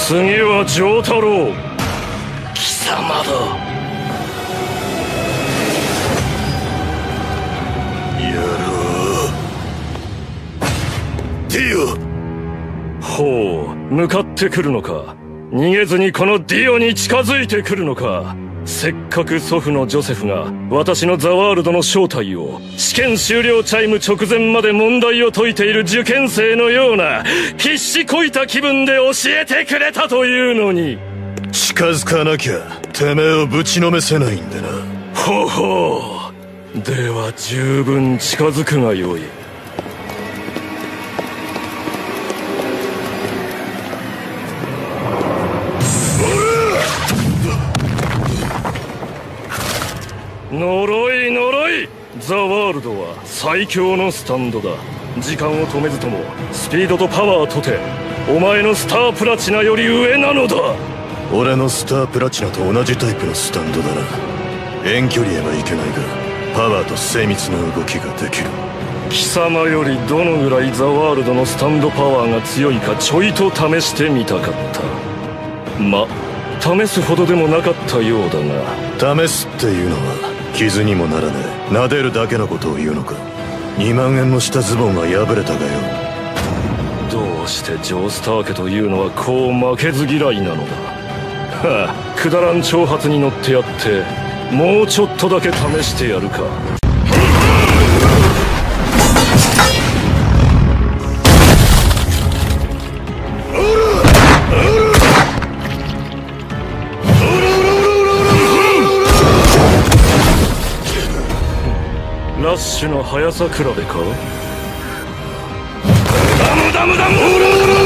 次は丈太郎貴様だ。 野郎ディオ。 ほう、向かってくるのか。逃げずにこのディオに近づいてくるのか。せっかく祖父のジョセフが私のザワールドの正体を試験終了チャイム直前まで問題を解いている受験生のような必死こいた気分で教えてくれたというのに。 近づかなきゃてめえをぶちのめせないんでな。 ほほう、では十分近づくがよい。呪い呪い。ザワールドは最強のスタンドだ。時間を止めずともスピードとパワーとてお前のスタープラチナより上なのだ。 俺のスタープラチナと同じタイプのスタンドだな。遠距離へはいけないがパワーと精密な動きができる。 貴様よりどのぐらいザワールドのスタンドパワーが強いかちょいと試してみたかった。ま、試すほどでもなかったようだが。試すっていうのは傷にもならねえ撫でるだけのことを言うのか。2万円もしたズボンが破れたがよ。 どうしてジョースター家というのはこう負けず嫌いなのだ。はあ、くだらん挑発に乗ってやってもうちょっとだけ試してやるか。ラッシュの速さ比べか。ダムダムダム。